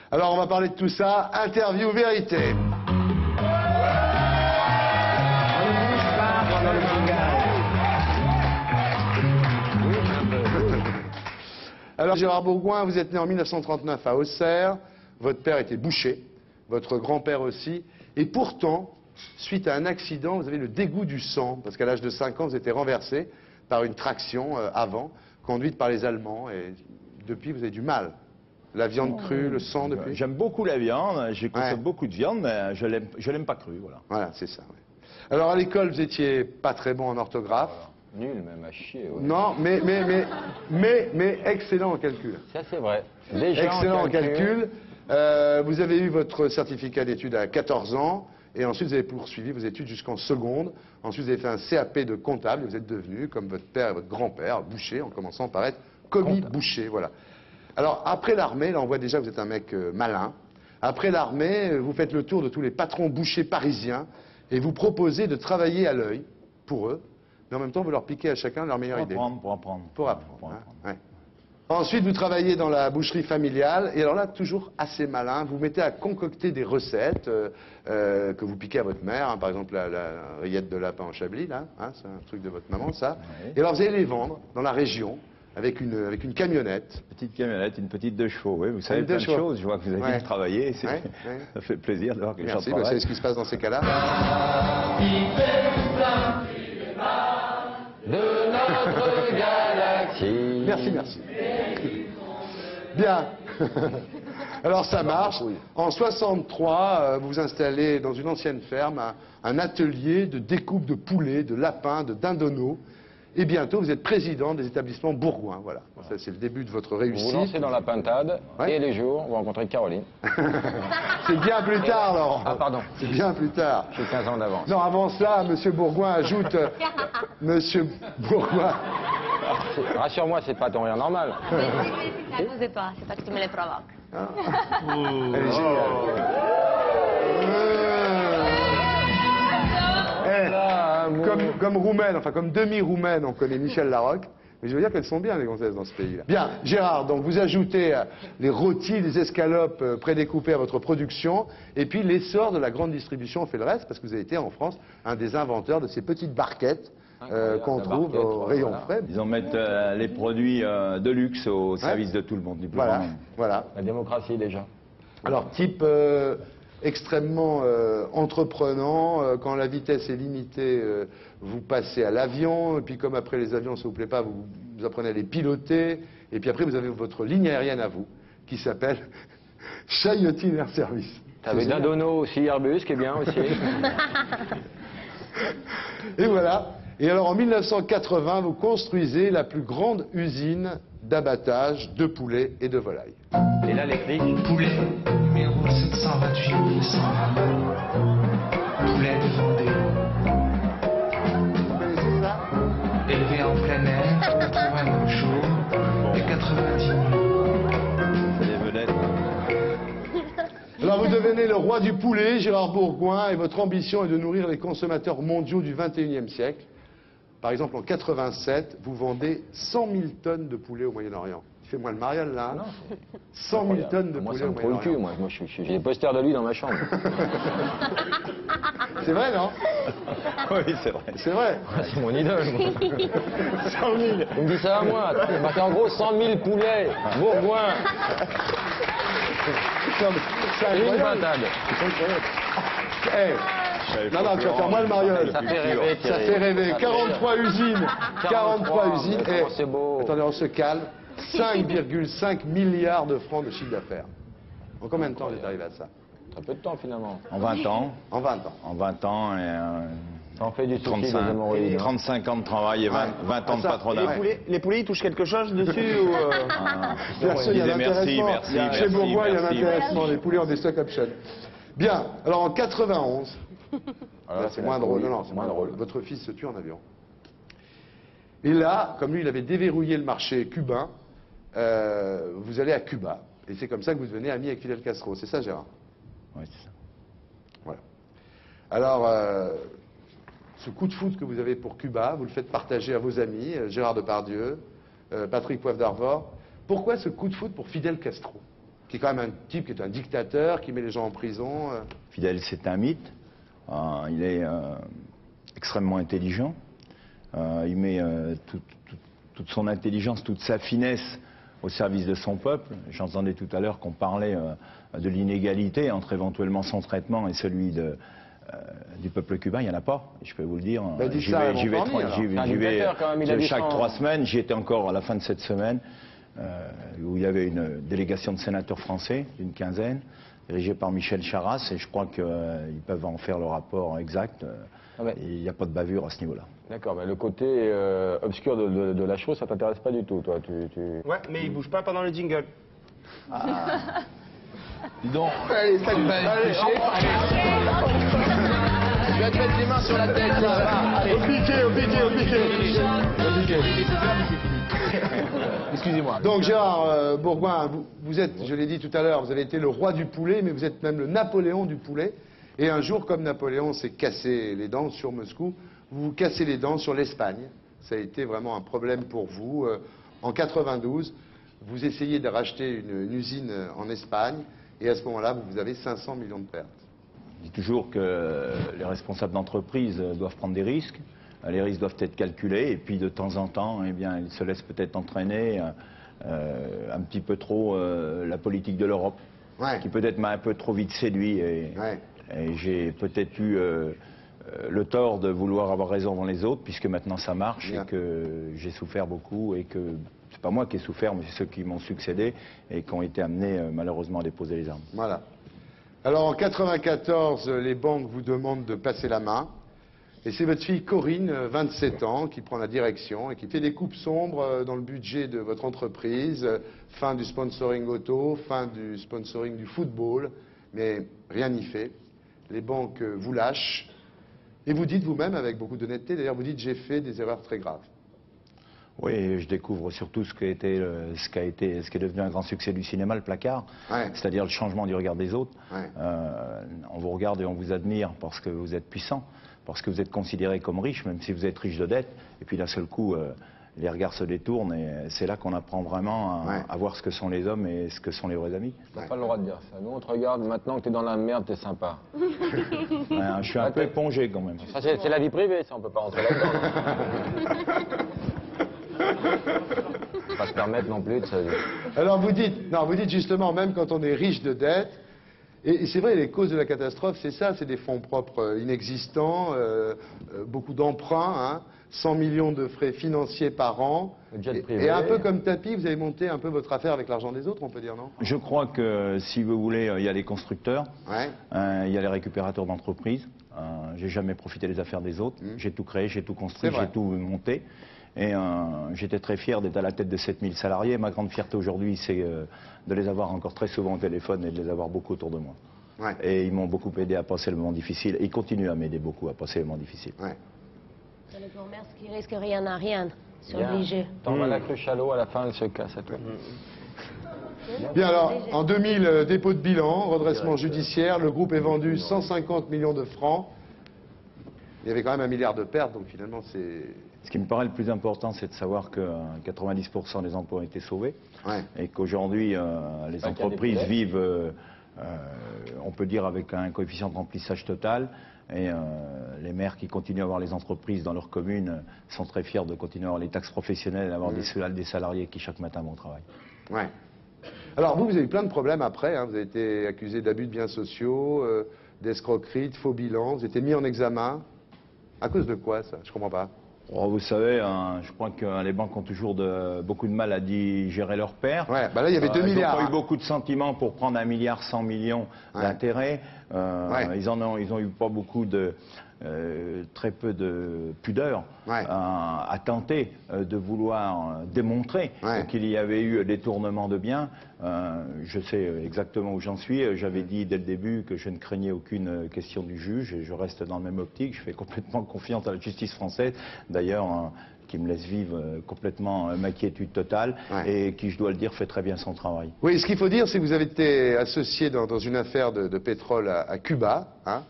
Alors on va parler de tout ça. Interview vérité. Alors Gérard Bourgoin, vous êtes né en 1939 à Auxerre. Votre père était boucher, votre grand-père aussi. Et pourtant, suite à un accident, vous avez le dégoût du sang. Parce qu'à l'âge de 5 ans, vous étiez renversé par une traction avant, conduite par les Allemands. Et depuis, vous avez du mal. La viande crue, le sang depuis. J'aime beaucoup la viande, j'ai consommé beaucoup de viande, mais je l'aime pas crue, voilà. Voilà, c'est ça. Ouais. Alors à l'école, vous étiez pas très bon en orthographe. Voilà. Nul, même à chier. Ouais. Non, mais excellent en calcul. Ça, c'est vrai. Déjà Excellent en calcul. Vous avez eu votre certificat d'études à 14 ans. Et ensuite, vous avez poursuivi vos études jusqu'en seconde. Ensuite, vous avez fait un CAP de comptable. Et vous êtes devenu, comme votre père et votre grand-père, boucher, en commençant par être commis boucher. Voilà. Alors, après l'armée, là, on voit déjà que vous êtes un mec malin. Après l'armée, vous faites le tour de tous les patrons bouchers parisiens et vous proposez de travailler à l'œil pour eux. Mais en même temps, vous leur piquez à chacun leur meilleure idée. Pour apprendre. Pour apprendre. Hein, ouais. Ensuite, vous travaillez dans la boucherie familiale. Et alors là, toujours assez malin, vous mettez à concocter des recettes que vous piquez à votre mère. Hein, par exemple, la rillette de lapin en Chablis, là. Hein, c'est un truc de votre maman, ça. Oui. Et alors, vous allez les vendre dans la région avec une camionnette. Petite camionnette, une petite de chevaux, oui. Vous savez plein de choses. Je vois que vous avez bien travaillé. Ça fait plaisir de voir que les gens Merci, travaillent. vous savez ce qui se passe dans ces cas-là. De notre galaxie. Merci, merci. Bien. Alors ça marche. En 63, vous vous installez dans une ancienne ferme, un atelier de découpe de poulets, de lapins, de dindonneaux. Et bientôt, vous êtes président des établissements Bourgoin. Voilà. Ça, c'est le début de votre Vous réussite. vous lancez dans la pintade et les jours, vous rencontrez Caroline. C'est bien plus tard, Laurent. Ah, pardon. C'est bien plus tard. J'ai 15 ans d'avance. Non, avant cela, Monsieur Bourgoin ajoute... Monsieur Bourgoin... Rassure-moi, c'est pas ton rire normal. T'abusez pas, c'est pas que tu me les provoques. Elle est géniale. Comme roumaine, enfin comme demi-roumaine, on connaît Michel Larocque. Mais je veux dire qu'elles sont bien, les gonzesses, dans ce pays-là. Bien, Gérard, donc vous ajoutez les rôtis, les escalopes prédécoupées à votre production, et puis l'essor de la grande distribution fait le reste, parce que vous avez été en France un des inventeurs de ces petites barquettes qu'on trouve au rayon frais. Ils en mettent les produits de luxe au service de tout le monde. Du plus grand nombre. Voilà. La démocratie, déjà. Alors, type extrêmement entreprenant, quand la vitesse est limitée, vous passez à l'avion, et puis comme après les avions, ça vous plaît pas, vous apprenez à les piloter, et puis après vous avez votre ligne aérienne à vous, qui s'appelle Chayotin Air Service. T'avais Dindono aussi, Airbus, qui est bien aussi. Et voilà. Et alors en 1980, vous construisez la plus grande usine d'abattage de poulets et de volailles. Et là, les clics. Poulet numéro 728 120. Poulet de Vendée. Vous connaissez ça? Élevé en plein air, 89 jours et 90 nuits. C'est des vedettes. Alors vous devenez le roi du poulet, Gérard Bourgoin, et votre ambition est de nourrir les consommateurs mondiaux du 21e siècle. Par exemple, en 87, vous vendez 100 000 tonnes de poulet au Moyen-Orient. Fais-moi le mariole, là. Hein. 100 000 tonnes de Moi, poulet ça au me prend le cul, Moyen-Orient. moi. J'ai des posters de lui dans ma chambre. C'est vrai, non? Oui, c'est vrai. C'est vrai. C'est mon idole, moi. 100 000. Il me dit ça à moi. Parce qu'en gros, 100 000 poulets, Bourgoin. C'est Et une incroyable. pintade. Eh, non, non, tu vas faire moi le mariole. Ça fait rêver, Ça Thierry. fait rêver. Ça fait 43 usines. 43 usines. mais comment c'est beau. Attendez, on se calme. 5,5 milliards de francs de chiffre d'affaires. En combien de temps vous êtes arrivé à ça? Très peu de temps, finalement. En 20 ans. En 20 ans. En 20 ans et Ça en fait du souci, des hémorroïdes. hein. 35 ans de travail et 20 ans de ça, patronat. Les poulets, ils touchent quelque chose dessus ou Bien sûr, il y a Disais merci, l'intéressement. merci, Chez merci, Bourgoin, il y a merci. l'intéressement. Les poulets ont des stock options. Bien. Alors en 91, Alors là, c'est moins drôle. Non, non, c'est moins drôle. Votre fils se tue en avion. Et là, comme lui, il avait déverrouillé le marché cubain, vous allez à Cuba. Et c'est comme ça que vous devenez ami avec Fidel Castro. C'est ça, Gérard? Oui, c'est ça. Voilà. Alors, ce coup de foudre que vous avez pour Cuba, vous le faites partager à vos amis, Gérard Depardieu, Patrick Poivre d'Arvor. Pourquoi ce coup de foudre pour Fidel Castro, qui qui est quand même un type qui est un dictateur, qui met les gens en prison. Fidel, c'est un mythe. Il est extrêmement intelligent. Il met toute son intelligence, toute sa finesse au service de son peuple. J'entendais tout à l'heure qu'on parlait de l'inégalité entre éventuellement son traitement et celui du peuple cubain. Il n'y en a pas, je peux vous le dire. J'y vais chaque 3 semaines. J'y étais encore à la fin de cette semaine, où il y avait une délégation de sénateurs français, d'une quinzaine, dirigée par Michel Charasse, et je crois qu'ils peuvent en faire le rapport exact. Il n'y a pas de bavure à ce niveau-là. D'accord, mais le côté obscur de la chose, ça t'intéresse pas du tout, toi. Ouais, mais il bouge pas pendant le jingle. Dis donc. Allez, salut. Allez, Je vais te mettre les mains sur la tête, là. Allez. Au piqué. Excusez-moi. Donc Gérard Bourgoin, vous êtes, je l'ai dit tout à l'heure, vous avez été le roi du poulet, mais vous êtes même le Napoléon du poulet. Et un jour, comme Napoléon s'est cassé les dents sur Moscou, vous vous cassez les dents sur l'Espagne. Ça a été vraiment un problème pour vous. En 92, vous essayez de racheter une usine en Espagne, et à ce moment-là, vous avez 500 millions de pertes. Je dis toujours que les responsables d'entreprise doivent prendre des risques. Les risques doivent être calculés, et puis de temps en temps, eh bien, ils se laissent peut-être entraîner un petit peu trop la politique de l'Europe, qui peut-être m'a un peu trop vite séduit. Et j'ai peut-être eu le tort de vouloir avoir raison avant les autres, puisque maintenant ça marche, et que j'ai souffert beaucoup, et que c'est pas moi qui ai souffert, mais c'est ceux qui m'ont succédé et qui ont été amenés malheureusement à déposer les armes. Voilà. Alors en 94, les banques vous demandent de passer la main. Et c'est votre fille Corinne, 27 ans, qui prend la direction et qui fait des coupes sombres dans le budget de votre entreprise. Fin du sponsoring auto, fin du sponsoring du football, mais rien n'y fait. Les banques vous lâchent. Et vous dites vous-même, avec beaucoup d'honnêteté, d'ailleurs, vous dites j'ai fait des erreurs très graves. Oui, je découvre surtout ce qui est devenu un grand succès du cinéma, le placard, c'est-à-dire le changement du regard des autres. On vous regarde et on vous admire parce que vous êtes puissant, parce que vous êtes considéré comme riche, même si vous êtes riche de dette. Et puis d'un seul coup, les regards se détournent, et c'est là qu'on apprend vraiment à voir ce que sont les hommes et ce que sont les vrais amis. T'as pas le droit de dire ça. Nous, on te regarde, maintenant que t'es dans la merde, t'es sympa. Je suis un peu épongé quand même. Ça, c'est la vie privée, ça, on peut pas rentrer là-dedans. On peut pas se permettre non plus de ça. Alors vous dites justement, même quand on est riche de dette, et c'est vrai, les causes de la catastrophe, c'est ça, c'est des fonds propres inexistants, beaucoup d'emprunts, 100 millions de frais financiers par an. Et un peu comme Tapi, vous avez monté un peu votre affaire avec l'argent des autres, on peut dire, non? Je crois que, si vous voulez, il y a les constructeurs, il y a les récupérateurs d'entreprises. J'ai jamais profité des affaires des autres. J'ai tout créé, j'ai tout construit, j'ai tout monté. Et j'étais très fier d'être à la tête de 7000 salariés. Ma grande fierté aujourd'hui, c'est de les avoir encore très souvent au téléphone et de les avoir beaucoup autour de moi. Et ils m'ont beaucoup aidé à passer le moment difficile. Et ils continuent à m'aider beaucoup à passer le moment difficile. C'est le commerce qui risque rien à rien sur le jeu. T'en vas la cruche à l'eau, à la fin, elle se casse à toi. Bien alors, en 2000, dépôt de bilan, redressement judiciaire, le groupe est vendu 150 millions de francs. Il y avait quand même 1 milliard de pertes, donc finalement c'est... Ce qui me paraît le plus important, c'est de savoir que 90% des emplois ont été sauvés, et qu'aujourd'hui, les entreprises vivent, on peut dire, avec un coefficient de remplissage total, et les maires qui continuent à avoir les entreprises dans leur commune sont très fiers de continuer à avoir les taxes professionnelles, d'avoir des salariés qui chaque matin vont au travail. Alors vous avez eu plein de problèmes après, vous avez été accusé d'abus de biens sociaux, d'escroquerie, de faux bilans, vous avez été mis en examen. À cause de quoi ça? Je comprends pas. Oh, vous savez, je crois que les banques ont toujours beaucoup de mal à digérer leur perte. Là il y avait 2 milliards. Ils n'ont pas eu beaucoup de sentiments pour prendre 1,1 milliard d'intérêts. Ils ont eu pas beaucoup très peu de pudeur à tenter de vouloir démontrer qu'il y avait eu détournement de biens. Je sais exactement où j'en suis. J'avais dit dès le début que je ne craignais aucune question du juge, et je reste dans la même optique. Je fais complètement confiance à la justice française, d'ailleurs, qui me laisse vivre complètement ma quiétude totale, et qui, je dois le dire, fait très bien son travail. Oui, ce qu'il faut dire, c'est que vous avez été associé dans une affaire de pétrole à Cuba,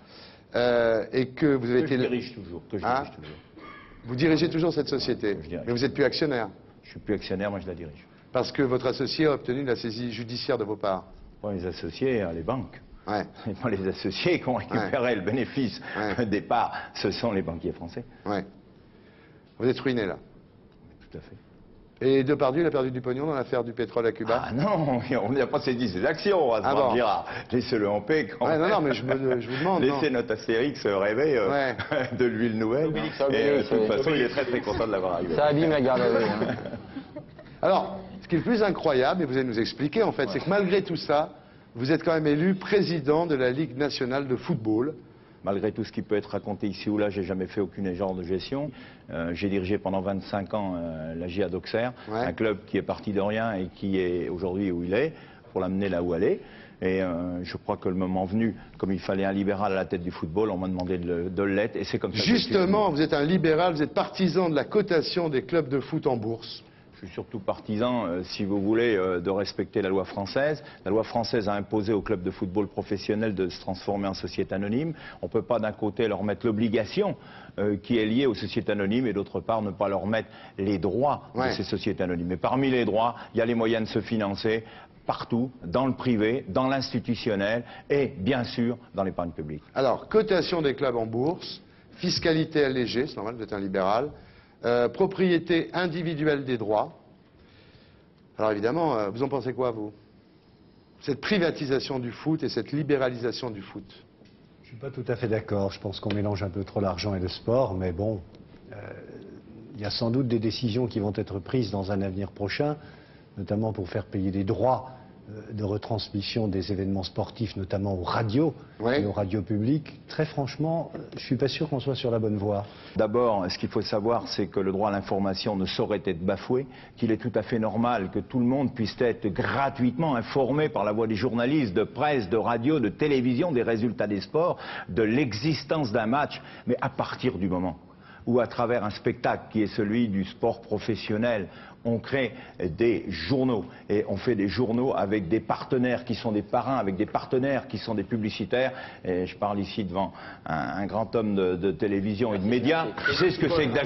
et que vous avez été... Je dirige toujours. Vous dirigez toujours cette société, mais vous n'êtes plus actionnaire. Je ne suis plus actionnaire, moi je la dirige. Parce que votre associé a obtenu la saisie judiciaire de vos parts. pas les associés, les banques. Ouais. Ce n'est pas les associés qui ont récupéré le bénéfice des parts, ce sont les banquiers français. Ouais. Vous êtes ruiné là. Tout à fait. Et Depardieu, il a perdu du pognon dans l'affaire du pétrole à Cuba? Ah non, on n'a pas saisi ses actions, à bon. Girard. Laissez-le en paix quand Ouais, même. non, mais je vous demande. Laissez notre Astérix rêver de l'huile nouvelle. Et de toute façon, il est très très content de l'avoir arrivé. Ça abîme la garde à vue, hein. Alors, ce qui est le plus incroyable, et vous allez nous expliquer en fait, c'est que malgré tout ça, vous êtes quand même élu président de la Ligue nationale de football. Malgré tout ce qui peut être raconté ici ou là, j'ai jamais fait aucun genre de gestion. J'ai dirigé pendant 25 ans la GIA d'Auxerre, un club qui est parti de rien et qui est aujourd'hui où il est, pour l'amener là où elle est. Et je crois que le moment venu, comme il fallait un libéral à la tête du football, on m'a demandé de l'être, et c'est comme ça. Justement, vous êtes un libéral, vous êtes partisan de la cotation des clubs de foot en bourse. Je suis surtout partisan, si vous voulez, de respecter la loi française. La loi française a imposé aux clubs de football professionnels de se transformer en société anonyme. On ne peut pas d'un côté leur mettre l'obligation qui est liée aux sociétés anonymes et d'autre part ne pas leur mettre les droits de ces sociétés anonymes. Et parmi les droits, il y a les moyens de se financer partout, dans le privé, dans l'institutionnel et bien sûr dans l'épargne publique. Alors, cotation des clubs en bourse, fiscalité allégée, c'est normal, vous êtes un libéral. Propriété individuelle des droits. Alors évidemment, vous en pensez quoi, vous? Cette privatisation du foot et cette libéralisation du foot. Je ne suis pas tout à fait d'accord. Je pense qu'on mélange un peu trop l'argent et le sport, mais bon, il y a sans doute des décisions qui vont être prises dans un avenir prochain, notamment pour faire payer des droits de retransmission des événements sportifs, notamment aux radios et aux radios publiques. Très franchement, je ne suis pas sûr qu'on soit sur la bonne voie. D'abord, ce qu'il faut savoir, c'est que le droit à l'information ne saurait être bafoué, qu'il est tout à fait normal que tout le monde puisse être gratuitement informé par la voix des journalistes, de presse, de radio, de télévision, des résultats des sports, de l'existence d'un match, mais à partir du moment où, à travers un spectacle qui est celui du sport professionnel, on crée des journaux et on fait des journaux avec des partenaires qui sont des parrains, avec des partenaires qui sont des publicitaires. Et je parle ici devant un grand homme de télévision et de médias qui sait ce que c'est que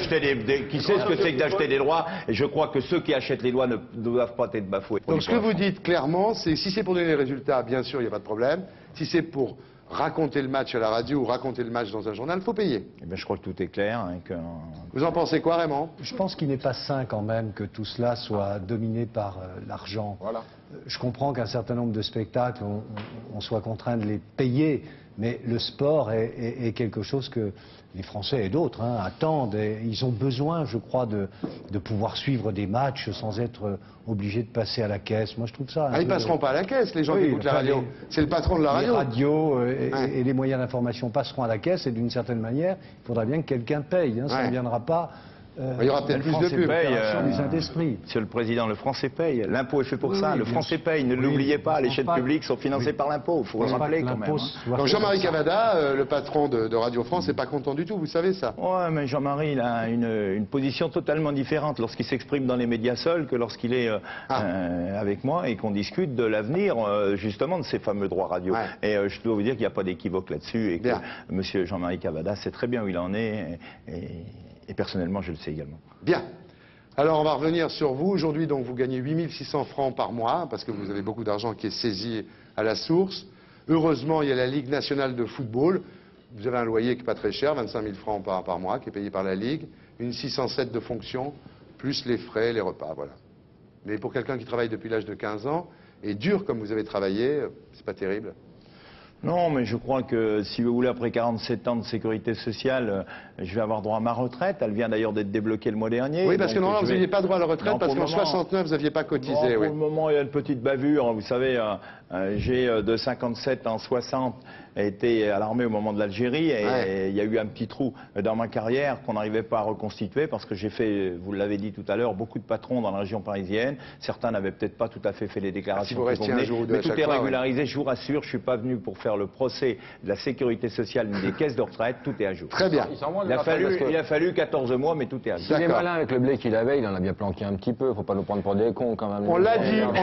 d'acheter des droits. Et je crois que ceux qui achètent les droits ne doivent pas être bafoués. Donc ce que vous dites clairement, c'est si c'est pour donner les résultats, bien sûr, il n'y a pas de problème. Si c'est pour raconter le match à la radio ou raconter le match dans un journal, il faut payer. Eh bien, je crois que tout est clair. Hein, Vous en pensez quoi, Raymond? Je pense qu'il n'est pas sain quand même que tout cela soit dominé par l'argent. Voilà. Je comprends qu'un certain nombre de spectacles, on soit contraint de les payer, mais le sport est quelque chose que les Français et d'autres attendent. Et ils ont besoin, je crois, de pouvoir suivre des matchs sans être obligés de passer à la caisse. Moi, je trouve ça... Ils ne passeront pas à la caisse, les gens qui écoutent la radio. C'est le patron de la radio. Les radios et les moyens d'information passeront à la caisse et d'une certaine manière, il faudra bien que quelqu'un paye. Ça ne viendra pas... il y aura peut-être plus de pubs. Du Saint-Esprit. Monsieur le Président, le français paye. L'impôt est fait pour ça. Le français paye. Ne l'oubliez pas, les chaînes publiques sont financées par l'impôt. Il faut le rappeler quand même. Donc Jean-Marie Cavada, le patron de Radio France, n'est pas content du tout, vous savez ça? Ouais, mais Jean-Marie, il a une position totalement différente lorsqu'il s'exprime dans les médias seuls que lorsqu'il est avec moi et qu'on discute de l'avenir, justement, de ces fameux droits radio. Et je dois vous dire qu'il n'y a pas d'équivoque là-dessus et que monsieur Jean-Marie Cavada sait très bien où il en est. Et personnellement, je le sais également. Bien. Alors, on va revenir sur vous. Aujourd'hui, donc, vous gagnez 8 600 francs par mois, parce que vous avez beaucoup d'argent qui est saisi à la source. Heureusement, il y a la Ligue nationale de football. Vous avez un loyer qui n'est pas très cher, 25 000 francs par mois, qui est payé par la Ligue. Une 607 de fonction, plus les frais, les repas, voilà. Mais pour quelqu'un qui travaille depuis l'âge de 15 ans, et dur comme vous avez travaillé, c'est pas terrible. Non, mais je crois que, si vous voulez, après 47 ans de sécurité sociale, je vais avoir droit à ma retraite. Elle vient d'ailleurs d'être débloquée le mois dernier. Oui, parce que normalement, vous n'aviez pas droit à la retraite, parce qu'en 69, vous n'aviez pas cotisé. Pour le moment, il y a une petite bavure. Vous savez, j'ai de 57 en 60 été à l'armée au moment de l'Algérie et il y a eu un petit trou dans ma carrière qu'on n'arrivait pas à reconstituer parce que j'ai fait, vous l'avez dit tout à l'heure, beaucoup de patrons dans la région parisienne. Certains n'avaient peut-être pas tout à fait fait les déclarations qui convenaient, mais tout est régularisé. Je vous rassure, je ne suis pas venu pour faire le procès de la sécurité sociale ni des caisses de retraite. Tout est à jour. Très bien. Il a fallu 14 mois, mais tout est à jour. S'il est malin avec le blé qu'il avait, il en a bien planqué un petit peu. Il ne faut pas nous prendre pour des cons quand même. On l'a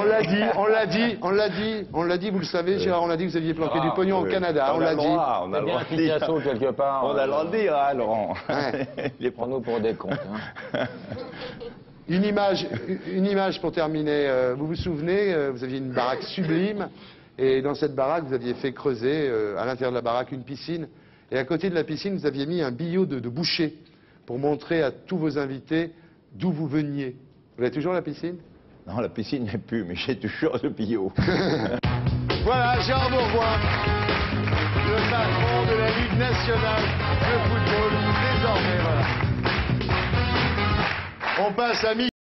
dit, vous le savez, Gérard, on l'a dit que vous aviez planqué du pognon au Canada. On l'a dit. On a le droit de dire. Quelque part. On a le droit de dire, hein, Laurent. Les prends-nous pour des cons. Une image pour terminer. Vous vous souvenez, vous aviez une baraque sublime Et dans cette baraque, vous aviez fait creuser à l'intérieur de la baraque une piscine. Et à côté de la piscine, vous aviez mis un billot de boucher pour montrer à tous vos invités d'où vous veniez. Vous avez toujours la piscine? Non, la piscine n'est plus, mais j'ai toujours le billot. Voilà, Gérard Bourgoin, le patron de la Ligue nationale de football, désormais, voilà. On passe à